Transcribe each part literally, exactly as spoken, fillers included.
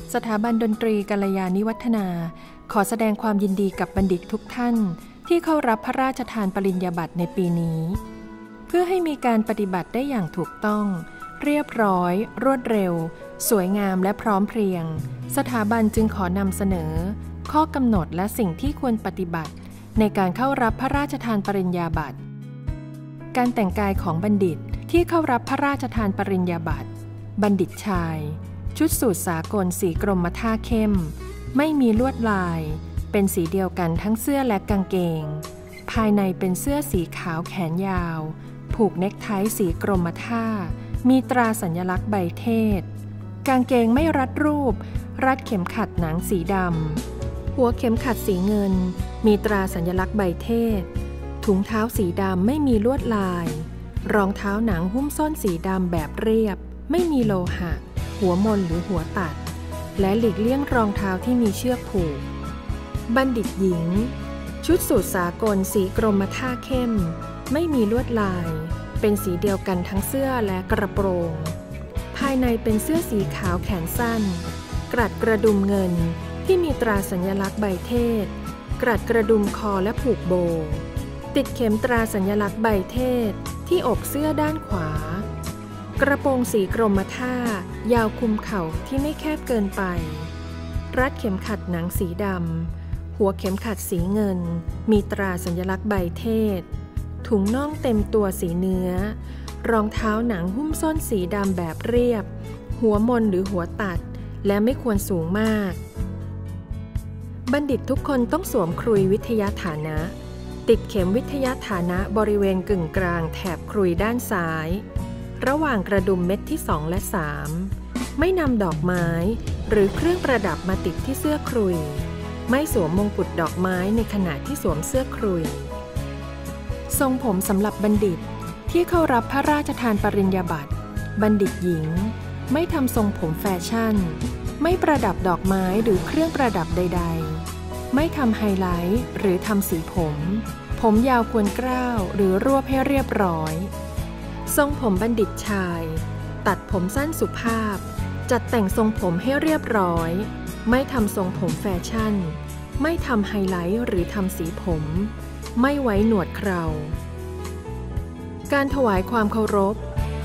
สถาบันดนตรีกัลยาณิวัฒนาขอแสดงความยินดีกับบัณฑิตทุกท่านที่เข้ารับพระราชทานปริญญาบัตรในปีนี้เพื่อให้มีการปฏิบัติได้อย่างถูกต้องเรียบร้อยรวดเร็วสวยงามและพร้อมเพรียงสถาบันจึงขอนำเสนอข้อกำหนดและสิ่งที่ควรปฏิบัติในการเข้ารับพระราชทานปริญญาบัตรการแต่งกายของบัณฑิตที่เข้ารับพระราชทานปริญญาบัตรบัณฑิตชายชุดสูทสากลสีกรมท่าเข้มไม่มีลวดลายเป็นสีเดียวกันทั้งเสื้อและกางเกงภายในเป็นเสื้อสีขาวแขนยาวผูกเนคไทสีกรมท่ามีตราสัญลักษณ์ใบเทศกางเกงไม่รัดรูปรัดเข็มขัดหนังสีดำหัวเข็มขัดสีเงินมีตราสัญลักษณ์ใบเทศถุงเท้าสีดำไม่มีลวดลายรองเท้าหนังหุ้มส้นสีดำแบบเรียบไม่มีโลหะหัวมนหรือหัวตัดและหลีกเลี่ยงรองเท้าที่มีเชือกผูกบัณฑิตหญิงชุดสูทสากลสีกรมท่าเข้มไม่มีลวดลายเป็นสีเดียวกันทั้งเสื้อและกระโปรงภายในเป็นเสื้อสีขาวแขนสั้นกรัดกระดุมเงินที่มีตราสัญลักษณ์ใบเทศกรัดกระดุมคอและผูกโบติดเข็มตราสัญลักษณ์ใบเทศที่อกเสื้อด้านขวากระโปรงสีกรมท่ายาวคุมเข่าที่ไม่แคบเกินไปรัดเข็มขัดหนังสีดำหัวเข็มขัดสีเงินมีตราสัญลักษณ์ใบเทศถุงน่องเต็มตัวสีเนื้อรองเท้าหนังหุ้มส้นสีดำแบบเรียบหัวมนหรือหัวตัดและไม่ควรสูงมากบัณฑิตทุกคนต้องสวมครุยวิทยาฐานะติดเข็มวิทยาฐานะบริเวณกึ่งกลางแถบครุยด้านซ้ายระหว่างกระดุมเม็ดที่สองและสามไม่นำดอกไม้หรือเครื่องประดับมาติดที่เสื้อครุยไม่สวมมงกุฎดอกไม้ในขณะที่สวมเสื้อครุยทรงผมสำหรับบัณฑิตที่เข้ารับพระราชทานปริญญาบัตรบัณฑิตหญิงไม่ทำทรงผมแฟชั่นไม่ประดับดอกไม้หรือเครื่องประดับใดๆไม่ทำไฮไลท์หรือทำสีผมผมยาวควรเกล้าหรือรวบให้เรียบร้อยทรงผมบัณฑิตชายตัดผมสั้นสุภาพจัดแต่งทรงผมให้เรียบร้อยไม่ทำทรงผมแฟชั่นไม่ทำไฮไลท์หรือทำสีผมไม่ไว้หนวดเคราการถวายความเคารพ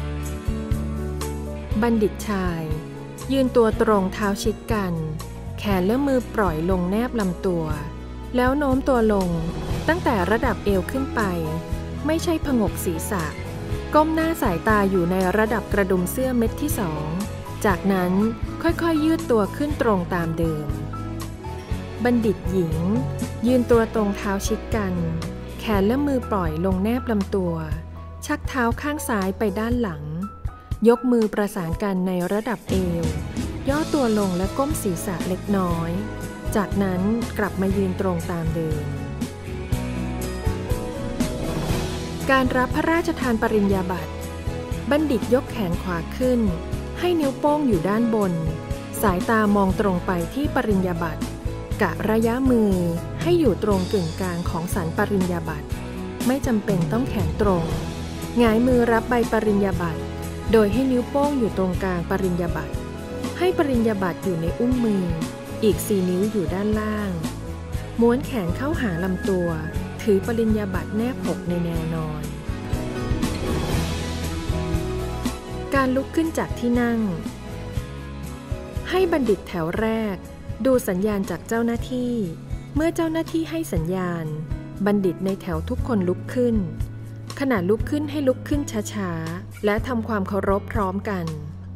บัณฑิตชายยืนตัวตรงเท้าชิดกันแขนและมือปล่อยลงแนบลำตัวแล้วโน้มตัวลงตั้งแต่ระดับเอวขึ้นไปไม่ใช่ผงกศีรษะก้มหน้าสายตาอยู่ในระดับกระดุมเสื้อเม็ดที่สองจากนั้นค่อยๆ ย, ยืดตัวขึ้นตรงตามเดิมบัณฑิตหญิงยืนตัวตรงเท้าชิดกันแขนและมือปล่อยลงแนบลำตัวชักเท้าข้างซ้ายไปด้านหลังยกมือประสานกันในระดับเอวย่อตัวลงและก้มศีรษะเล็กน้อยจากนั้นกลับมายืนตรงตามเดิมการรับพระราชทานปริญญาบัตรบัณฑิตยกแขนขวาขึ้นให้นิ้วโป้งอยู่ด้านบนสายตามองตรงไปที่ปริญญาบัตรกะระยะมือให้อยู่ตรงกึ่งกลางของสันปริญญาบัตรไม่จำเป็นต้องแขนตรงหงายมือรับใบปริญญาบัตรโดยให้นิ้วโป้งอยู่ตรงกลางปริญญาบัตรให้ปริญญาบัตรอยู่ในอุ้งมืออีกสี่นิ้วอยู่ด้านล่างม้วนแขนเข้าหาลำตัวถือปริญญาบัตรแนบอกในแนวนอนการลุกขึ้นจากที่นั่งให้บัณฑิตแถวแรกดูสัญญาณจากเจ้าหน้าที่เมื่อเจ้าหน้าที่ให้สัญญาณบัณฑิตในแถวทุกคนลุกขึ้นขณะลุกขึ้นให้ลุกขึ้นช้าๆและทำความเคารพพร้อมกัน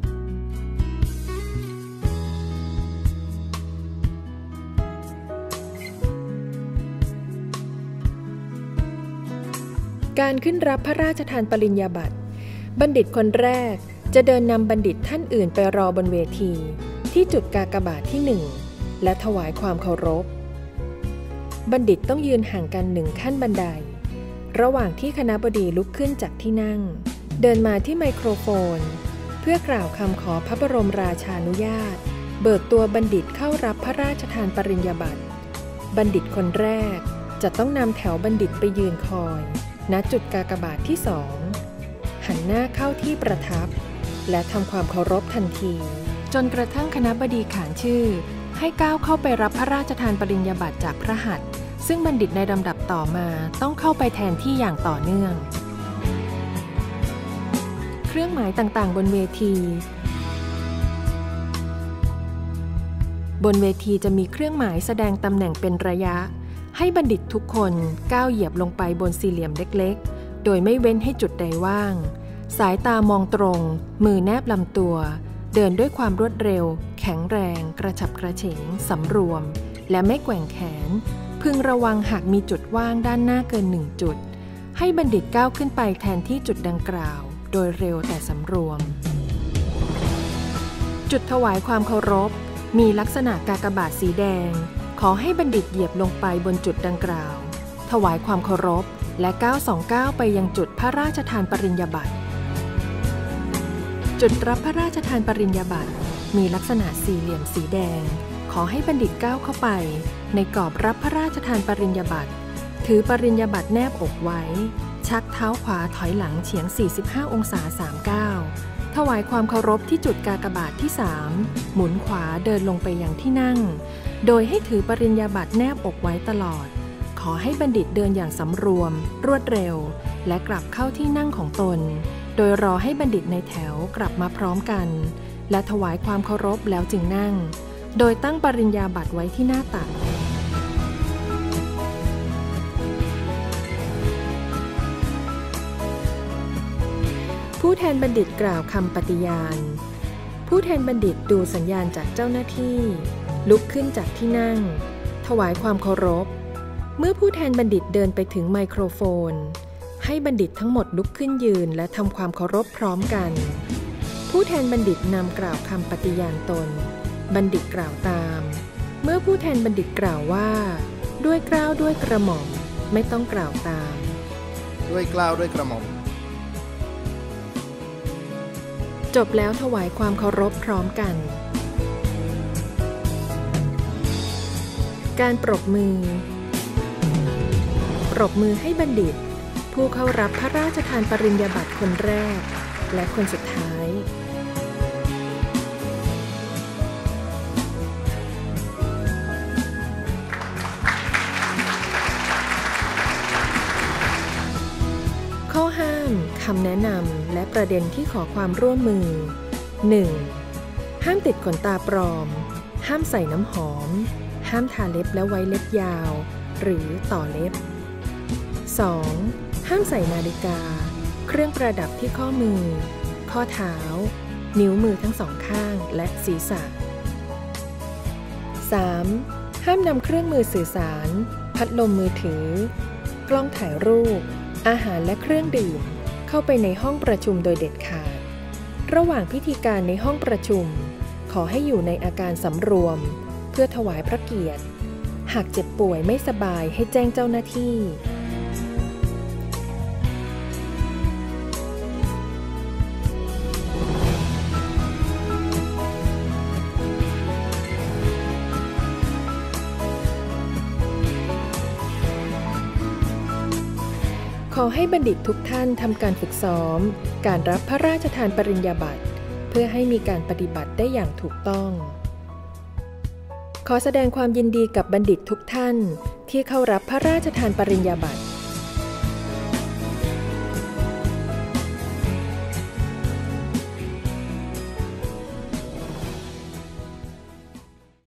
การขึ้นรับพระราชทานปริญญาบัตรบัณฑิตคนแรกจะเดินนำบัณฑิตท่านอื่นไปรอบนเวทีที่จุดกากบาทที่หนึ่งและถวายความเคารพบัณฑิตต้องยืนห่างกันหนึ่งขั้นบันไดระหว่างที่คณบดีลุกขึ้นจากที่นั่งเดินมาที่ไมโครโฟนเพื่อกล่าวคำขอพระบรมราชานุญาตเบิกตัวบัณฑิตเข้ารับพระราชทานปริญญาบัตรบัณฑิตคนแรกจะต้องนำแถวบัณฑิตไปยืนคอยณจุดกากบาทที่สองหันหน้าเข้าที่ประทับและทำความเคารพทันทีจนกระทั่งคณบดีขานชื่อให้ก้าวเข้าไปรับพระราชทานปริญญาบัตรจากพระหัตถ์ซึ่งบัณฑิตในลำดับต่อมาต้องเข้าไปแทนที่อย่างต่อเนื่องเครื่องหมายต่างๆบนเวทีบนเวทีจะมีเครื่องหมายแสดงตำแหน่งเป็นระยะให้บัณฑิตทุกคนก้าวเหยียบลงไปบนสี่เหลี่ยมเล็กๆโดยไม่เว้นให้จุดใดว่างสายตามองตรงมือแนบลำตัวเดินด้วยความรวดเร็วแข็งแรงกระฉับกระเฉงสำรวมและไม่แกว่งแขนพึงระวังหากมีจุดว่างด้านหน้าเกินหนึ่งจุดให้บัณฑิตก้าวขึ้นไปแทนที่จุดดังกล่าวโดยเร็วแต่สำรวมจุดถวายความเคารพมีลักษณะกากบาทสีแดงขอให้บัณฑิตเหยียบลงไปบนจุดดังกล่าวถวายความเคารพและก้าวสองก้าวไปยังจุดพระราชทานปริญญาบัตรจุดรับพระราชทานปริญญาบัตรมีลักษณะสี่เหลี่ยมสีแดงขอให้บัณฑิตก้าวเข้าไปในกรอบรับพระราชทานปริญญาบัตรถือปริญญาบัตรแนบอกไว้ชักเท้าขวาถอยหลังเฉียงสี่สิบห้าองศาสามก้าวถวายความเคารพที่จุดกากบาทที่สามหมุนขวาเดินลงไปยังที่นั่งโดยให้ถือปริญญาบัตรแนบอกไว้ตลอดขอให้บัณฑิตเดินอย่างสำรวมรวดเร็วและกลับเข้าที่นั่งของตนโดยรอให้บัณฑิตในแถวกลับมาพร้อมกันและถวายความเคารพแล้วจึงนั่งโดยตั้งปริญญาบัตรไว้ที่หน้าตักผู้แทนบัณฑิตกล่าวคำปฏิญาณผู้แทนบัณฑิตดูสัญญาณจากเจ้าหน้าที่ลุกขึ้นจากที่นั่งถวายความเคารพเมื่อผู้แทนบัณฑิตเดินไปถึงไมโครโฟนให้บัณฑิตทั้งหมดลุกขึ้นยืนและทำความเคารพพร้อมกันผู้แทนบัณฑิตนำกล่าวคำปฏิญาณตนบัณฑิตกล่าวตามเมื่อผู้แทนบัณฑิตกล่าวว่าด้วยเกล้าด้วยกระหม่อมไม่ต้องกล่าวตามด้วยเกล้าด้วยกระหม่อมจบแล้วถวายความเคารพพร้อมกันการปรบมือปรบมือให้บัณฑิตผู้เข้ารับพระราชทานปริญญาบัตรคนแรกและคนสุดท้ายข้อห้ามคำแนะนำและประเด็นที่ขอความร่วมมือ หนึ่ง. ห้ามติดขนตาปลอมห้ามใส่น้ำหอมห้ามทาเล็บและไว้เล็บยาวหรือต่อเล็บ สอง. ห้ามใส่นาฬิกาเครื่องประดับที่ข้อมือข้อเท้านิ้วมือทั้งสองข้างและศีรษะ สาม. ห้ามนำเครื่องมือสื่อสารพัดลมมือถือกล้องถ่ายรูปอาหารและเครื่องดื่มเข้าไปในห้องประชุมโดยเด็ดขาดระหว่างพิธีการในห้องประชุมขอให้อยู่ในอาการสำรวมเพื่อถวายพระเกียรติหากเจ็บป่วยไม่สบายให้แจ้งเจ้าหน้าที่ขอให้บัณฑิตทุกท่านทำการฝึกซ้อมการรับพระราชทานปริญญาบัตรเพื่อให้มีการปฏิบัติได้อย่างถูกต้องขอแสดงความยินดีกับบัณฑิตทุกท่านที่เข้ารับพระราชทานปริญญาบัตร